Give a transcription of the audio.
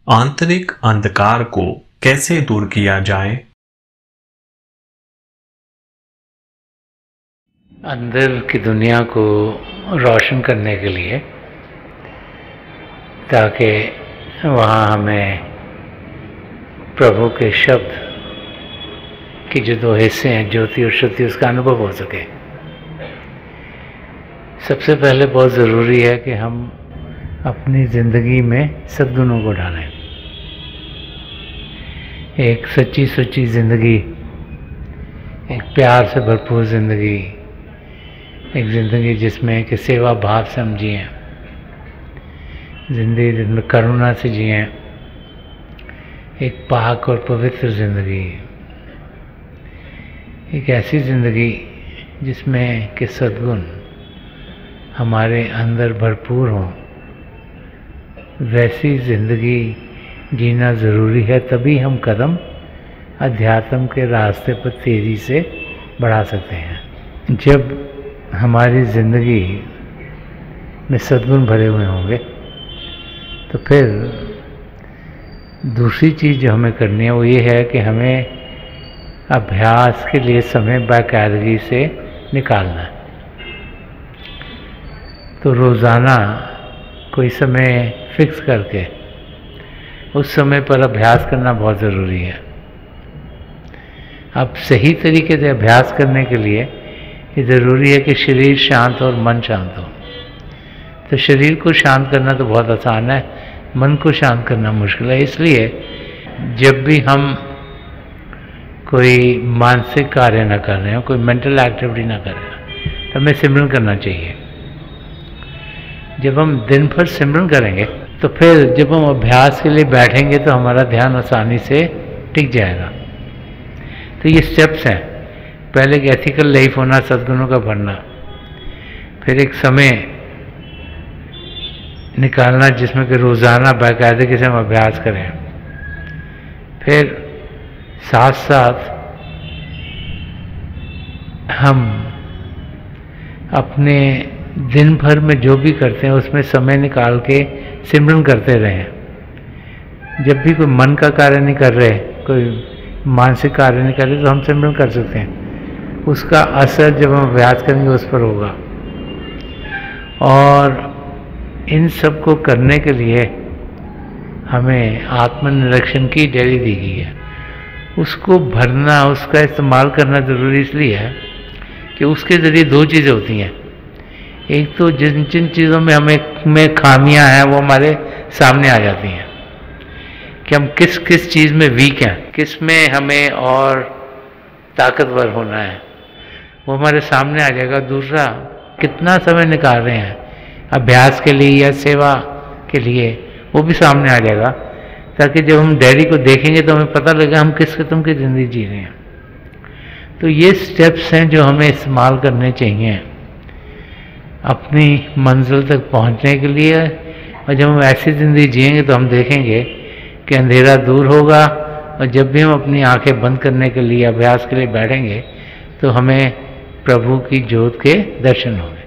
आंतरिक अंधकार को कैसे दूर किया जाए? अंदर की दुनिया को रोशन करने के लिए, ताकि वहाँ हमें प्रभु के शब्द की जो दो हिस्से हैं, ज्योति और श्रुति, उसका अनुभव हो सके। सबसे पहले बहुत ज़रूरी है कि हम अपनी ज़िंदगी में सद्गुणों को डालें। एक सच्ची सुच्ची ज़िंदगी, एक प्यार से भरपूर ज़िंदगी, एक ज़िंदगी जिसमें कि सेवा भाव से हम जिएँ, ज़िंदगी जिसमें करुणा से जिएँ, एक पाक और पवित्र ज़िंदगी, एक ऐसी ज़िंदगी जिसमें कि सद्गुण हमारे अंदर भरपूर हों, वैसी ज़िंदगी जीना ज़रूरी है। तभी हम कदम अध्यात्म के रास्ते पर तेज़ी से बढ़ा सकते हैं। जब हमारी ज़िंदगी में सद्गुण भरे हुए होंगे तो फिर दूसरी चीज़ जो हमें करनी है वो ये है कि हमें अभ्यास के लिए समय बाकायदगी से निकालना है। तो रोज़ाना कोई समय फिक्स करके उस समय पर अभ्यास करना बहुत ज़रूरी है। अब सही तरीके से अभ्यास करने के लिए ये ज़रूरी है कि शरीर शांत और मन शांत हो। तो शरीर को शांत करना तो बहुत आसान है, मन को शांत करना मुश्किल है। इसलिए जब भी हम कोई मानसिक कार्य ना कर रहे हो, कोई मेंटल एक्टिविटी ना कर रहे हो, तो हमें सिमरन करना चाहिए। जब हम दिन भर सिमरन करेंगे तो फिर जब हम अभ्यास के लिए बैठेंगे तो हमारा ध्यान आसानी से टिक जाएगा। तो ये स्टेप्स हैं। पहले एक एथिकल लाइफ होना, सद्गुणों का भरना, फिर एक समय निकालना जिसमें कि रोज़ाना बाकायदगी से हम अभ्यास करें, फिर साथ साथ हम अपने दिन भर में जो भी करते हैं उसमें समय निकाल के सिमरन करते रहें। जब भी कोई मन का कार्य नहीं कर रहे, कोई मानसिक कार्य नहीं कर रहे, तो हम सिमरन कर सकते हैं। उसका असर जब हम अभ्यास करेंगे उस पर होगा। और इन सब को करने के लिए हमें आत्मनिरीक्षण की डेली दी गई है। उसको भरना, उसका इस्तेमाल करना ज़रूरी इसलिए है कि उसके ज़रिए दो चीज़ें होती हैं। एक तो जिन जिन चीज़ों में हमें खामियां हैं वो हमारे सामने आ जाती हैं कि हम किस किस चीज़ में वीक हैं, किस में हमें और ताकतवर होना है, वो हमारे सामने आ जाएगा। दूसरा, कितना समय निकाल रहे हैं अभ्यास के लिए या सेवा के लिए, वो भी सामने आ जाएगा, ताकि जब हम डायरी को देखेंगे तो हमें पता लगेगा हम किस किस्म की ज़िंदगी जी रहे हैं। तो ये स्टेप्स हैं जो हमें इस्तेमाल करने चाहिए अपनी मंजिल तक पहुंचने के लिए। और जब हम ऐसी ज़िंदगी जिएंगे तो हम देखेंगे कि अंधेरा दूर होगा। और जब भी हम अपनी आंखें बंद करने के लिए अभ्यास के लिए बैठेंगे तो हमें प्रभु की ज्योत के दर्शन होंगे।